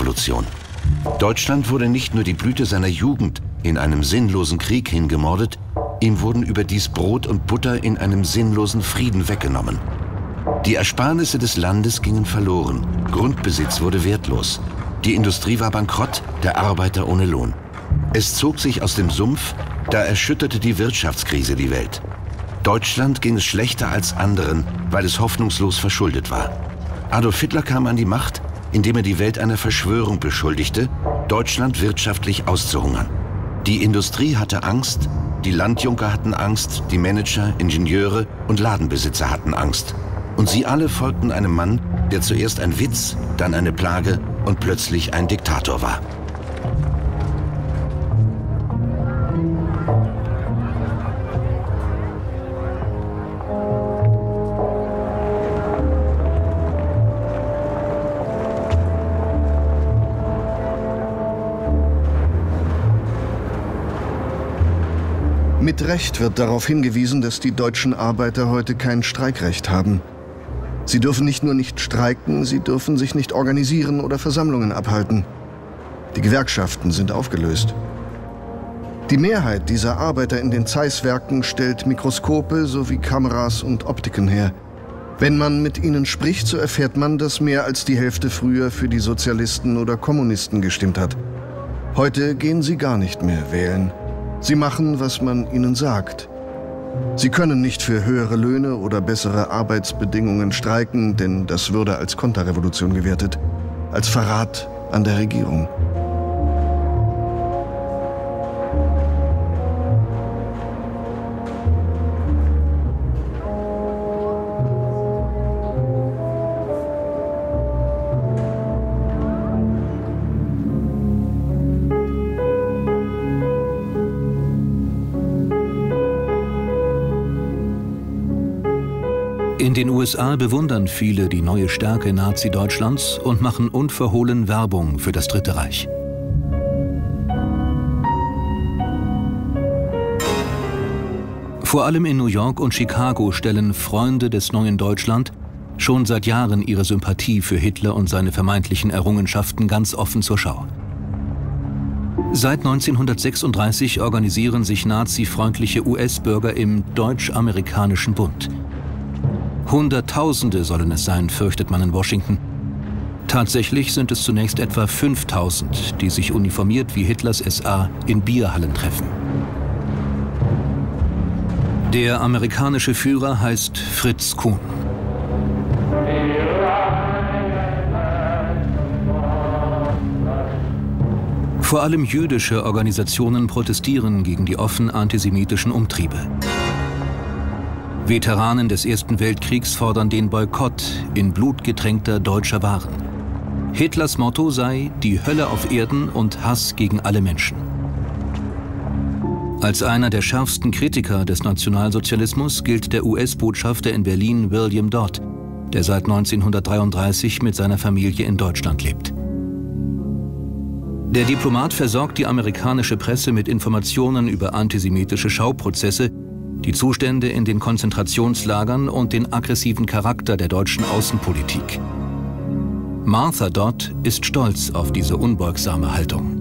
Konterrevolution. Deutschland wurde nicht nur die Blüte seiner Jugend in einem sinnlosen Krieg hingemordet, ihm wurden überdies Brot und Butter in einem sinnlosen Frieden weggenommen. Die Ersparnisse des Landes gingen verloren, Grundbesitz wurde wertlos. Die Industrie war bankrott, der Arbeiter ohne Lohn. Es zog sich aus dem Sumpf, da erschütterte die Wirtschaftskrise die Welt. Deutschland ging es schlechter als anderen, weil es hoffnungslos verschuldet war. Adolf Hitler kam an die Macht, indem er die Welt einer Verschwörung beschuldigte, Deutschland wirtschaftlich auszuhungern. Die Industrie hatte Angst, die Landjunker hatten Angst, die Manager, Ingenieure und Ladenbesitzer hatten Angst. Und sie alle folgten einem Mann, der zuerst ein Witz, dann eine Plage und plötzlich ein Diktator war. Mit Recht wird darauf hingewiesen, dass die deutschen Arbeiter heute kein Streikrecht haben. Sie dürfen nicht nur nicht streiken, sie dürfen sich nicht organisieren oder Versammlungen abhalten. Die Gewerkschaften sind aufgelöst. Die Mehrheit dieser Arbeiter in den Zeiss-Werken stellt Mikroskope sowie Kameras und Optiken her. Wenn man mit ihnen spricht, so erfährt man, dass mehr als die Hälfte früher für die Sozialisten oder Kommunisten gestimmt hat. Heute gehen sie gar nicht mehr wählen. Sie machen, was man ihnen sagt. Sie können nicht für höhere Löhne oder bessere Arbeitsbedingungen streiken, denn das würde als Konterrevolution gewertet, als Verrat an der Regierung. In den USA bewundern viele die neue Stärke Nazi-Deutschlands und machen unverhohlen Werbung für das Dritte Reich. Vor allem in New York und Chicago stellen Freunde des neuen Deutschland schon seit Jahren ihre Sympathie für Hitler und seine vermeintlichen Errungenschaften ganz offen zur Schau. Seit 1936 organisieren sich nazifreundliche US-Bürger im Deutsch-Amerikanischen Bund. Hunderttausende sollen es sein, fürchtet man in Washington. Tatsächlich sind es zunächst etwa 5000, die sich uniformiert wie Hitlers SA in Bierhallen treffen. Der amerikanische Führer heißt Fritz Kuhn. Vor allem jüdische Organisationen protestieren gegen die offen antisemitischen Umtriebe. Veteranen des Ersten Weltkriegs fordern den Boykott in Blut getränkter deutscher Waren. Hitlers Motto sei die Hölle auf Erden und Hass gegen alle Menschen. Als einer der schärfsten Kritiker des Nationalsozialismus gilt der US-Botschafter in Berlin William Dodd, der seit 1933 mit seiner Familie in Deutschland lebt. Der Diplomat versorgt die amerikanische Presse mit Informationen über antisemitische Schauprozesse, die Zustände in den Konzentrationslagern und den aggressiven Charakter der deutschen Außenpolitik. Martha Dodd ist stolz auf diese unbeugsame Haltung.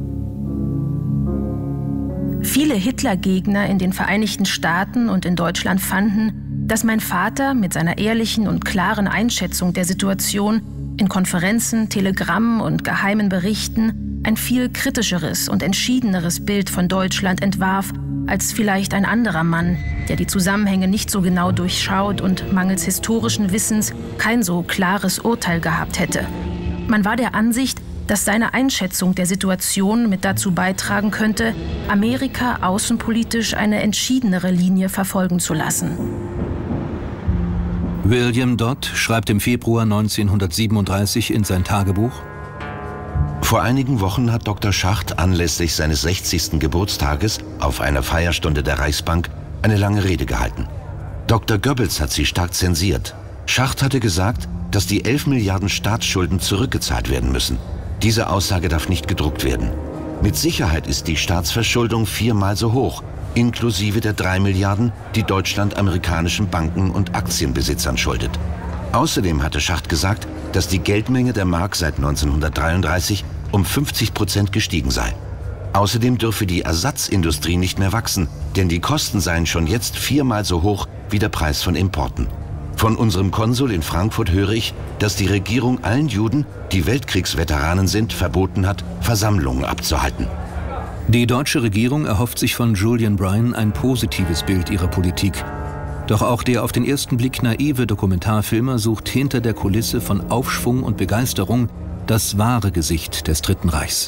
Viele Hitlergegner in den Vereinigten Staaten und in Deutschland fanden, dass mein Vater mit seiner ehrlichen und klaren Einschätzung der Situation in Konferenzen, Telegrammen und geheimen Berichten ein viel kritischeres und entschiedeneres Bild von Deutschland entwarf, als vielleicht ein anderer Mann, der die Zusammenhänge nicht so genau durchschaut und mangels historischen Wissens kein so klares Urteil gehabt hätte. Man war der Ansicht, dass seine Einschätzung der Situation mit dazu beitragen könnte, Amerika außenpolitisch eine entschiedenere Linie verfolgen zu lassen. William Dodd schreibt im Februar 1937 in sein Tagebuch: Vor einigen Wochen hat Dr. Schacht anlässlich seines 60. Geburtstages auf einer Feierstunde der Reichsbank eine lange Rede gehalten. Dr. Goebbels hat sie stark zensiert. Schacht hatte gesagt, dass die 11 Milliarden Staatsschulden zurückgezahlt werden müssen. Diese Aussage darf nicht gedruckt werden. Mit Sicherheit ist die Staatsverschuldung 4-mal so hoch, inklusive der 3 Milliarden, die Deutschland amerikanischen Banken und Aktienbesitzern schuldet. Außerdem hatte Schacht gesagt, dass die Geldmenge der Mark seit 1933 um 50% gestiegen sei. Außerdem dürfe die Ersatzindustrie nicht mehr wachsen, denn die Kosten seien schon jetzt 4-mal so hoch wie der Preis von Importen. Von unserem Konsul in Frankfurt höre ich, dass die Regierung allen Juden, die Weltkriegsveteranen sind, verboten hat, Versammlungen abzuhalten. Die deutsche Regierung erhofft sich von Julian Bryan ein positives Bild ihrer Politik. Doch auch der auf den ersten Blick naive Dokumentarfilmer sucht hinter der Kulisse von Aufschwung und Begeisterung das wahre Gesicht des Dritten Reichs.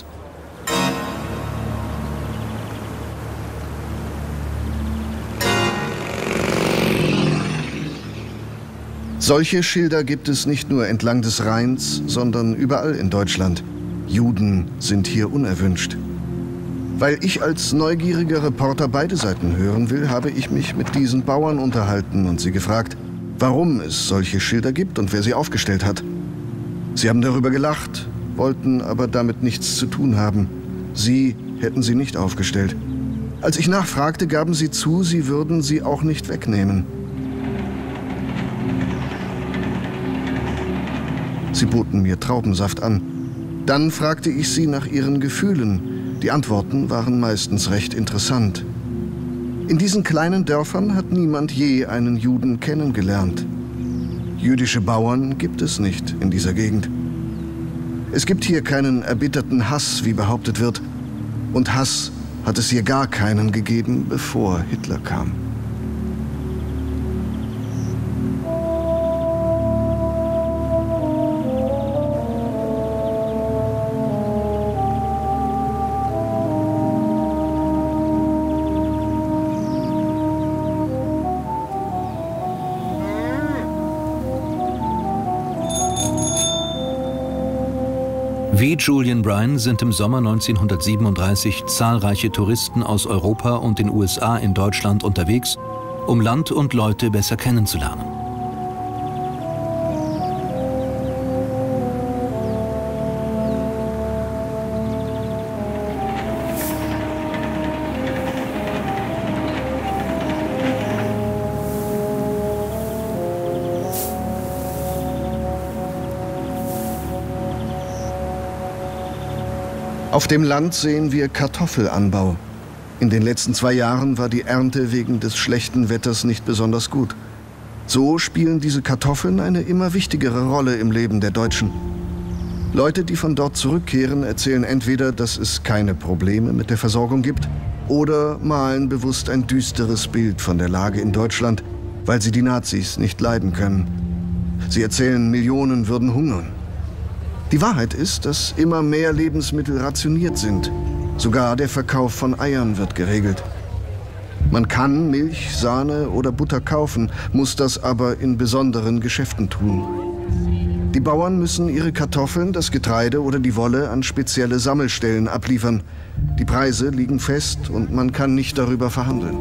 Solche Schilder gibt es nicht nur entlang des Rheins, sondern überall in Deutschland. Juden sind hier unerwünscht. Weil ich als neugieriger Reporter beide Seiten hören will, habe ich mich mit diesen Bauern unterhalten und sie gefragt, warum es solche Schilder gibt und wer sie aufgestellt hat. Sie haben darüber gelacht, wollten aber damit nichts zu tun haben. Sie hätten sie nicht aufgestellt. Als ich nachfragte, gaben sie zu, sie würden sie auch nicht wegnehmen. Sie boten mir Traubensaft an. Dann fragte ich sie nach ihren Gefühlen. Die Antworten waren meistens recht interessant. In diesen kleinen Dörfern hat niemand je einen Juden kennengelernt. Jüdische Bauern gibt es nicht in dieser Gegend. Es gibt hier keinen erbitterten Hass, wie behauptet wird. Und Hass hat es hier gar keinen gegeben, bevor Hitler kam. Wie Julian Bryan sind im Sommer 1937 zahlreiche Touristen aus Europa und den USA in Deutschland unterwegs, um Land und Leute besser kennenzulernen. Auf dem Land sehen wir Kartoffelanbau. In den letzten 2 Jahren war die Ernte wegen des schlechten Wetters nicht besonders gut. So spielen diese Kartoffeln eine immer wichtigere Rolle im Leben der Deutschen. Leute, die von dort zurückkehren, erzählen entweder, dass es keine Probleme mit der Versorgung gibt, oder malen bewusst ein düsteres Bild von der Lage in Deutschland, weil sie die Nazis nicht leiden können. Sie erzählen, Millionen würden hungern. Die Wahrheit ist, dass immer mehr Lebensmittel rationiert sind. Sogar der Verkauf von Eiern wird geregelt. Man kann Milch, Sahne oder Butter kaufen, muss das aber in besonderen Geschäften tun. Die Bauern müssen ihre Kartoffeln, das Getreide oder die Wolle an spezielle Sammelstellen abliefern. Die Preise liegen fest und man kann nicht darüber verhandeln.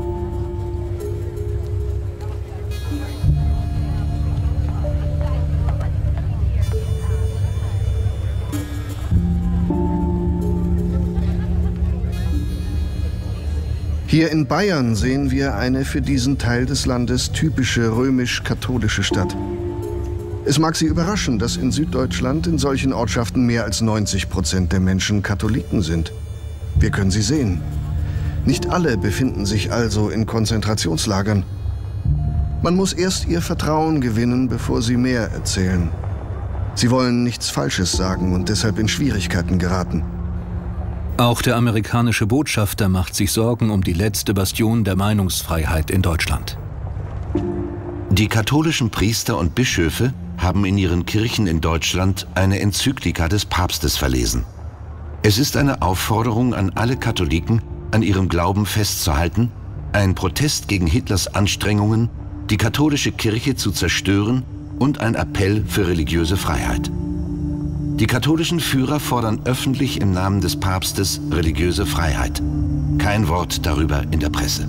Hier in Bayern sehen wir eine für diesen Teil des Landes typische römisch-katholische Stadt. Es mag Sie überraschen, dass in Süddeutschland in solchen Ortschaften mehr als 90% der Menschen Katholiken sind. Wir können sie sehen. Nicht alle befinden sich also in Konzentrationslagern. Man muss erst ihr Vertrauen gewinnen, bevor sie mehr erzählen. Sie wollen nichts Falsches sagen und deshalb in Schwierigkeiten geraten. Auch der amerikanische Botschafter macht sich Sorgen um die letzte Bastion der Meinungsfreiheit in Deutschland. Die katholischen Priester und Bischöfe haben in ihren Kirchen in Deutschland eine Enzyklika des Papstes verlesen. Es ist eine Aufforderung an alle Katholiken, an ihrem Glauben festzuhalten, ein Protest gegen Hitlers Anstrengungen, die katholische Kirche zu zerstören und ein Appell für religiöse Freiheit. Die katholischen Führer fordern öffentlich im Namen des Papstes religiöse Freiheit. Kein Wort darüber in der Presse.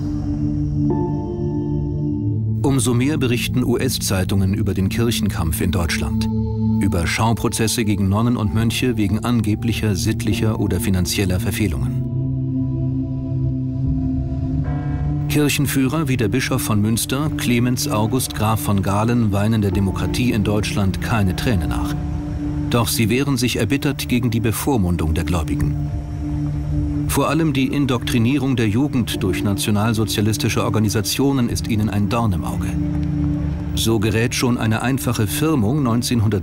Umso mehr berichten US-Zeitungen über den Kirchenkampf in Deutschland. Über Schauprozesse gegen Nonnen und Mönche wegen angeblicher sittlicher oder finanzieller Verfehlungen. Kirchenführer wie der Bischof von Münster, Clemens August Graf von Galen, weinen der Demokratie in Deutschland keine Träne nach. Doch sie wehren sich erbittert gegen die Bevormundung der Gläubigen. Vor allem die Indoktrinierung der Jugend durch nationalsozialistische Organisationen ist ihnen ein Dorn im Auge. So gerät schon eine einfache Firmung 1960